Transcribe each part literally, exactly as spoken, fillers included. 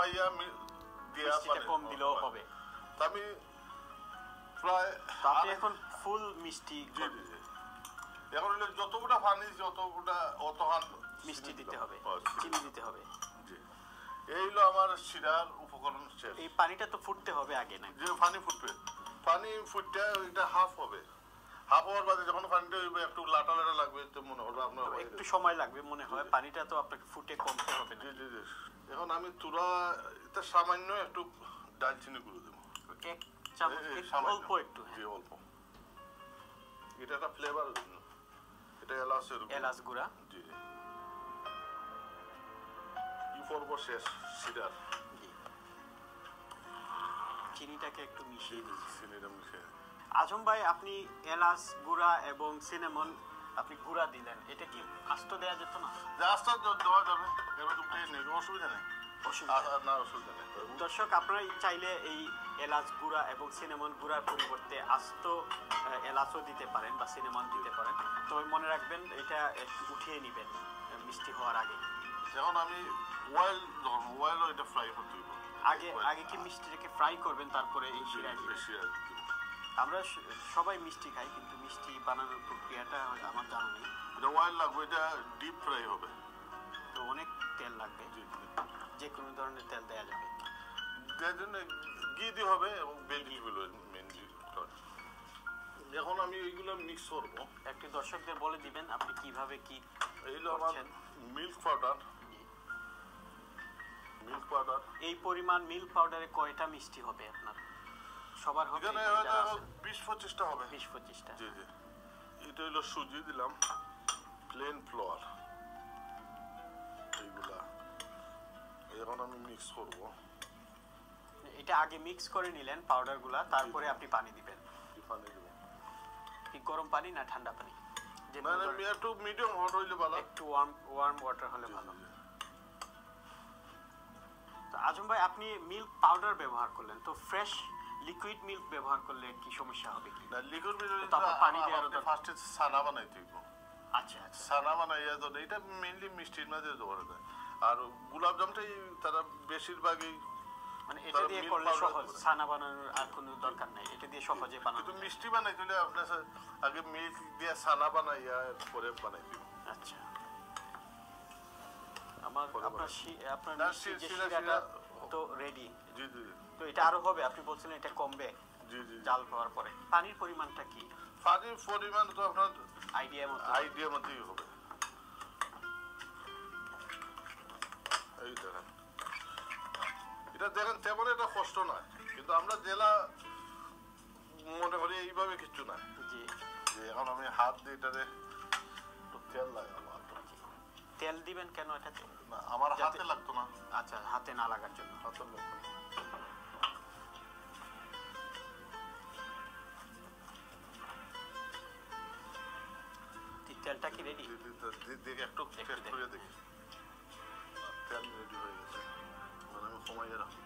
কমাইয়া দিয়া মিষ্টিটা কম দিলেও হবে। আমি প্রায় আপনি এখন ফুল মিষ্টি এখন যতগুলা পানি যতগুলা অত মিষ্টি দিতে হবে, চিনি দিতে হবে। জি, এই হলো আমার শিরার উপকরণ শেষ। এই পানিটা তো ফুটতে হবে আগে না? যে পানি ফুটবে, পানি ফুটতে ওইটা হাফ হবে, হাফ হওয়ার বাদে যখন পানিটা একটু লাটা লাটা লাগবে তো মনে হবে আপনার একটু সময় লাগবে মনে হয়, পানিটা তো আপনাকে ফুটে কমতে হবে। জি জি জি। এখন আমি তুরা এটা সামান্য একটু দারচিনি গুঁড়ো দেবো, এক চামচ, অল্প একটু। জি অল্প, এটা একটা ফ্লেভারের জন্য। এটা এলাচের এলাচ গুঁড়া। জি জি। কি করবো শেষ সিরার চিনিটাকে একটু মিশিয়ে দিচ্ছি। চিনিটা মিশিয়ে আজম ভাই, আপনি এলাচ গুঁড়া এবং সিনামন আপনি গুঁড়া দিলেন, এটা কি আস্ত দেওয়া যেত না? আস্ত দেওয়া যাবে, অসুবিধা নেই। না অসুবিধা নেই। দর্শক, আপনারা চাইলে এই এলাচ গুঁড়া এবং সিনামন গুঁড়ার পরিবর্তে আস্ত এলাচও দিতে পারেন বা সিনামন দিতে পারেন। তবে মনে রাখবেন এটা একটু উঠিয়ে নেবেন মিষ্টি হওয়ার আগে। যখন আমি অয়েল যখন অয়েল এটা ফ্রাই করতে দিব, আগে আগে কি মিষ্টিটাকে ফ্রাই করবেন তারপরে এই শিরা দিবেন? আমরা সবাই মিষ্টি খাই, কিন্তু মিষ্টি বানানোর প্রক্রিয়াটা আমার জানা নেই। এটা অয়েল লাগবে, এটা ডিপ ফ্রাই হবে, তো অনেক তেল লাগবে। যে কোনো ধরনের তেল দেওয়া যাবে, তার জন্য ঘি দিয়ে হবে এবং ভেজিটেবল মেনলি। এখন আমি এইগুলো মিক্স করবো। একটু দর্শকদের বলে দিবেন আপনি কিভাবে কি এইগুলো আমার মিল্ক পাউডার। মিল্ক পাউডার এই পরিমাণ মিল্ক পাউডারে কয়টা মিষ্টি হবে আপনার? সবার হবে এখানে বিশ পঁচিশটা হবে। বিশ পঁচিশটা। জি জি। এটা হলো সুজি দিলাম, প্লেন ফ্লোর, এইগুলা এখন আমি মিক্স করব। এটা আগে মিক্স করে নিলেন পাউডারগুলা, তারপরে আপনি পানি দিবেন। পানি দেব কি গরম পানি না ঠান্ডা পানি? মানে একটু মিডিয়াম হট হইলে ভালো, একটু ওয়ার্ম ওয়ার্ম ওয়াটার হলে ভালো। তো আজম ভাই, আপনি মিল্ক পাউডার ব্যবহার করলেন, তো ফ্রেশ লিকুইড মিল্ক ব্যবহার করলে কি সমস্যা হবে কি? না, লিকুইড মিল্ক তারপর পানি দেওয়ার দরকার। ফার্স্টে ছানা বানাইতে হইব। আচ্ছা আচ্ছা। ছানা বানাইয়া তো এটা মেইনলি মিষ্টির মাঝে দেওয়া যায়। আর গোলাপ জামটাই তারা বেশিরভাগই মানে এটা দিয়ে করলে সহজ, ছানা বানানোর আর কোনো দরকার নাই, এটা দিয়ে সহজে বানানো। কিন্তু মিষ্টি বানাইতে হলে আপনার আগে মিল্ক দিয়ে ছানা বানাইয়া পরে বানাই দিব। আচ্ছা, আমার আপনার আপনার মিষ্টি যে শিরাটা তো রেডি। জি জি। তো এটা আরো হবে, আপনি বলছিলেন এটা কমবে। জি জি। জাল হওয়ার পরে পানির পরিমাণটা কি? পানির পরিমাণ তো আপনার আইডিয়া মতো আইডিয়া মতোই হবে। এই দেখেন, এটা দেখেন তেমন একটা কষ্ট না, কিন্তু আমরা জেলা মনে করি এইভাবে কিছু না। জি। যে এখন আমি হাত দিয়ে এটাতে তেল লাগাবো। তেল দিবেন কেন এটাতে? না, আমার হাতে লাগতো না। আচ্ছা, হাতে না লাগার জন্য। হাতে লাগতো না। তেলটা কি রেডি? দেখি একটু টেস্ট করে দেখি। তেল রেডি হয়ে গেছে, মানে আমি কমাইয়ে রাখি।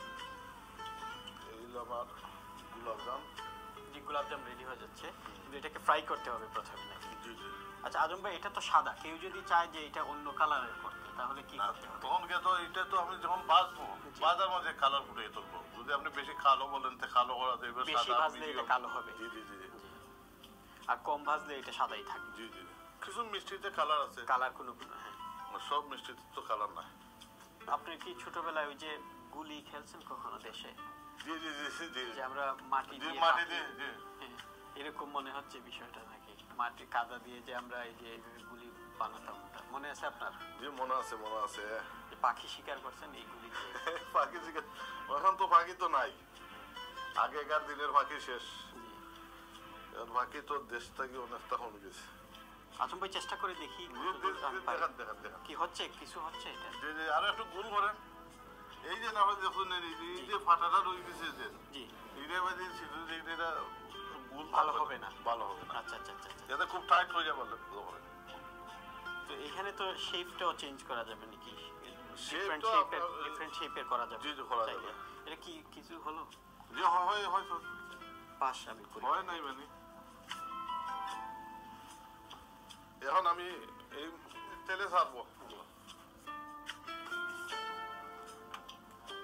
এই হলো আমার গোলাপজাম। জি, গোলাপজাম রেডি হয়ে যাচ্ছে, কিন্তু এটাকে ফ্রাই করতে হবে প্রথমে নাকি? জি জি। আচ্ছা আজম ভাই, এটা তো সাদা, কেউ যদি চায় যে এটা অন্য কালারের করতে তাহলে কি করতে হবে? তখন তো এটা তো আমি যখন ভাজবো, ভাজার মধ্যে কালার ফুটিয়ে তুলবো। যদি আপনি বেশি কালো বলেন তো কালো করা দেবে, বেশি ভাজলে এটা কালো হবে। জি জি জি। আর কম ভাজলে এটা সাদাই থাকবে। জি জি। কিছু মিষ্টিতে কালার আছে, কালার কোনো, হ্যাঁ, সব মিষ্টিতে তো কালার নাই। আপনি কি ছোটবেলায় ওই যে গুলি খেলছেন কখনো দেশে? জি জি জি জি। যে আমরা মাটি দিয়ে, মাটি দিয়ে, জি। এরকম মনে হচ্ছে বিষয়টা নাকি? মাটি কাদা দিয়ে যে আমরা এই যে গুলি বানাতাম, মনে আছে আপনার? জি মনে আছে, মনে আছে। পাখি শিকার করছেন এই গুলি দিয়ে? পাখি শিকার, এখন তো পাখি তো নাই, আগেকার দিনের পাখি শেষ। পাখি তো দেশ থেকে অনেকটা কমে গেছে। আজম ভাই, চেষ্টা করে দেখি কি হচ্ছে, কিছু হচ্ছে এটা। জি জি। আর একটু গুল করেন। এই যে না দেখুন, এই যে ফাটাটা রয়ে গেছে, জি, এটা বাজে এটা গুল ভালো হবে না, ভালো হবে না। আচ্ছা আচ্ছা আচ্ছা। এটা খুব টাইট হয়ে যাবে। তো এখানে তো শেপটাও চেঞ্জ করা যাবে নাকি? ডিফারেন্ট শেপটা শেপের, ডিফারেন্ট শেপের করা যাবে। জি জি, করা যাবে। এটা কি কিছু হলো? জি হয়, হয়তো পাশ আমি করি হয় নাই মানে। এখন আমি এই তেলে ছাড়বো।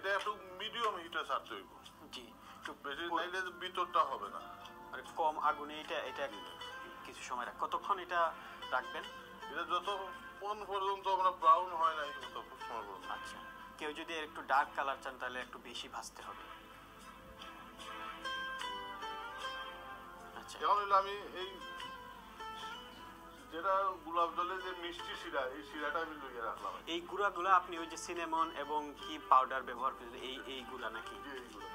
এটা একটু মিডিয়াম হিটে ছাড়তে হইব। জি, একটু বেশি নাইলে ভিতরটা হবে না। মানে কম আগুনে এটা এটা কিছু সময় রাখ কতক্ষণ এটা রাখবেন? এটা যতক্ষণ পর্যন্ত আমরা ব্রাউন হয় না ততক্ষণ সময় পর্যন্ত। আচ্ছা, কেউ যদি একটু ডার্ক কালার চান তাহলে একটু বেশি ভাজতে হবে। আচ্ছা, এখন হইলো আমি এই যেটা গোলাপ জলের যে মিষ্টি শিরা, এই শিরাটা আমি লইয়া রাখলাম। এই গুঁড়াগুলো আপনি ওই যে সিনেমন এবং কি পাউডার ব্যবহার করেন এই এইগুলা নাকি? জি, এইগুলো।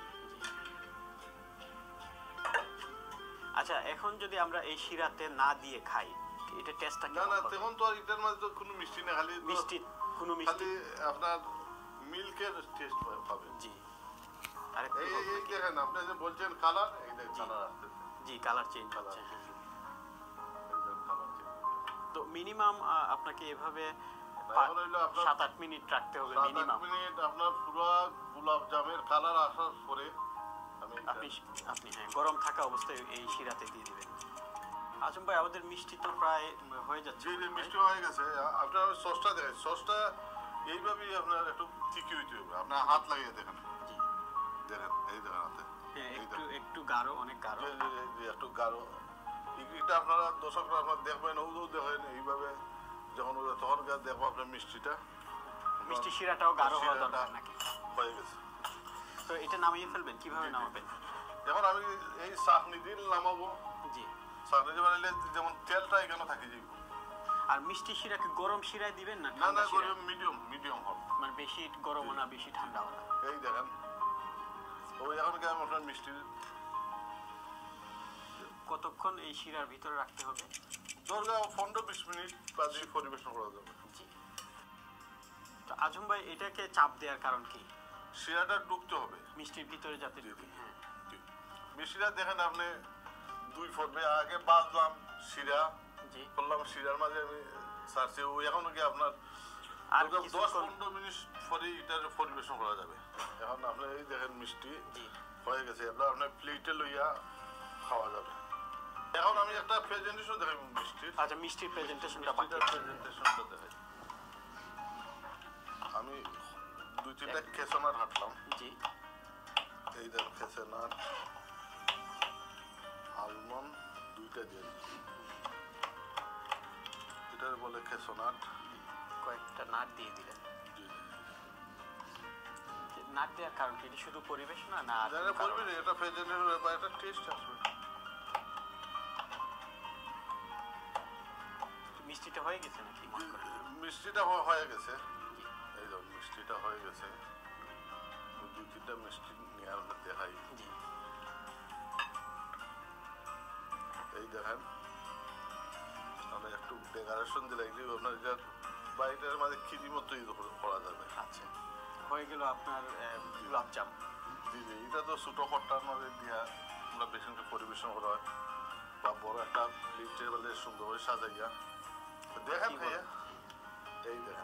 আচ্ছা, এখন যদি আমরা এই শিরাতে না দিয়ে খাই এটা টেস্টটা না কেমন না, হবে? তখন তো আর এটার মধ্যে তো কোনো মিষ্টি না, খালি তো- মিষ্টি কোনো মিষ্টি খালি আপনার মিল্কের টেস্ট পাবেন। জি, আরেকটু এই হোক এই নাকি? দেখেন আপনি যে বলছেন কালার, এই দেখেন জি। কালার আসতেছে। জি, কালার চেঞ্জ কালার হচ্ছে, হ্যাঁ। এই দেখেন কালার চেঞ্জ। তো মিনিমাম আপনাকে এভাবে এখন হইলো আপনার সাত আট মিনিট রাখতে হবে সাত আট মিনিমাম। মিনিট আপনার পুরো গোলাপ জামের কালার আসার পরে আমি আপনি আপনি হ্যাঁ গরম থাকা অবস্থায় এই শিরাতে দিয়ে দিবেন। আজম ভাই, আমাদের মিষ্টি তো প্রায় হয়ে যাচ্ছে। জি জি, মিষ্টি হয়ে গেছে। আপনার সসটা দেখেন, সসটা এইভাবেই আপনার একটু ঠিকই হইতে হবে। আপনার হাত লাগিয়ে দেখেন, জি, দেখেন এই দেখেন হাতে হ্যাঁ, এই একটু দেখেন। একটু গাঢ়, অনেক গাঢ়। জি, জি, জি, জি, একটু গাঢ়। এটা আপনারা দর্শকরা আপনার দেখবেন, ওগুলো দেখেন এইভাবে যখন ওরা তখন গিয়ে দেখবো আপনার মিষ্টিটা মিষ্টি শিরাটাও গাঢ় হওয়া শিরাটা দরকার নাকি? হয়ে গেছে। তো এটা নামিয়ে ফেলবেন, কিভাবে জি, জি। নামাবেন? এখন আমি এই চাটনি দিয়ে নামাবো। জি, চাটনি দিয়ে বানাইলে যেমন তেলটা এখানে থাকি যাইব। আর মিষ্টি শিরাকে গরম শিরায় দিবেন না না ঠান্ডা না, শিরায়? মিডিয়াম মিডিয়াম হবে। মানে বেশি গরমও না বেশি ঠান্ডাও না। এই দেখেন, ওই এখন কি আমি আপনার মিষ্টি কতক্ষণ এই শিরার ভিতরে রাখতে হবে? দরকার পনেরো বিশ মিনিট বাদে পরিবেশন করা যাবে। জি। তো আজম ভাই, এটাকে চাপ দেওয়ার কারণ কি? শিরাটা ডুবতে হবে মিষ্টির ভিতরে যাতে জি, ঢুকে। জি। হ্যাঁ, জি। মিষ্টিটা দেখেন আপনি দুই পর্বে আগে বাজলাম শিরা জি। করলাম, শিরার মাঝে আমি সারছি, ওই এখন কি আপনার আর দরকার দশ কিছুক্ষণ- পনেরো মিনিট পরে এটার পরিবেশন করা যাবে। এখন আপনি এই দেখেন মিষ্টি জি। হয়ে গেছে, এবার আপনার প্লেটে লইয়া খাওয়া যাবে। এখন আমি একটা প্রেজেন্টেশন দেখাই মিষ্টির। আচ্ছা, মিষ্টির প্রেজেন্টেশনটা বাকি মিষ্টিটার আছে। প্রেজেন্টেশনটা দেখাই। আমি দুই তিনটা খেসনার হাঁটলাম। জি, এই দেন খেসনার আলমন্ড দুইটা দিয়ে দিচ্ছি। এটা বলে খেসনাট। কয়েকটা নাট দিয়ে দিলেন। জি, জি, জি। নাট দেওয়ার কারণ কি? এটা শুধু পরিবেশ না না আর যারা কোনো কারণ? বলবেন এটা প্রেজেন্টেশন বা একটা টেস্ট আসবে। মিষ্টিটা হয়ে গেছে নাকি মনে করেন? মিষ্টিটা হ- হয়ে গেছে। জি। এই ধর মিষ্টিটা হয়ে গেছে। দুই তিনটা মিষ্টি নিয়ে আমরা দেখাই। জি, এই দেখেন, আমরা একটু ডেকোরেশন দিলে কি আপনার এটা বাইরের মাঝে খিরি মতো ই করা যাবে। আচ্ছা, হয়ে গেল আপনার আহ, গোলাপজাম। জি জি, এটা তো ছোটো খট্টার মধ্যে দিয়া আমরা বেশিকে পরিবেশন করা হয়, বা বড় একটা প্লেটের বেলে সুন্দরভাবে সাজাইয়া দেখেন কি খাইয়া। এই দেখেন,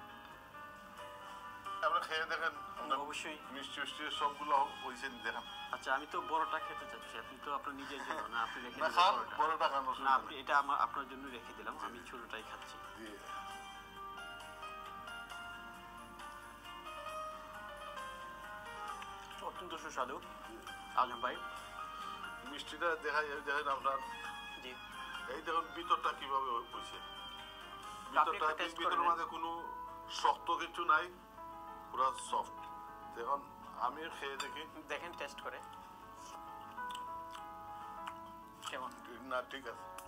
আপনি খেয়ে দেখেন আপনার অবশ্যই। মিষ্টি মিষ্টি সবগুলো হয়েছে দেখেন। আচ্ছা, আমি তো বড়টা খেতে চাচ্ছি। আপনি তো আপনার নিজের জন্য না, আপনি রেখে না দিলেন খান, বড়টা। বড়টা খান, না, অসুবিধা আপনি নেই। এটা আমার আপনার জন্য রেখে দিলাম, আমি ছোটটাই খাচ্ছি। দিয়ে অত্যন্ত সুস্বাদু আজম ভাই। মিষ্টিটা দেখা যায় দেখেন আপনার। জি, এই দেখুন ভিতরটা কিভাবে হয়েছে। আপনি ভিতরটা একটু taste করে ভিতরের নেন। মাঝে কোনো শক্ত কিছু নাই, পুরো সফট। দেখুন আমি খেয়ে দেখি। দেখেন টেস্ট করে কেমন। না ঠিক আছে।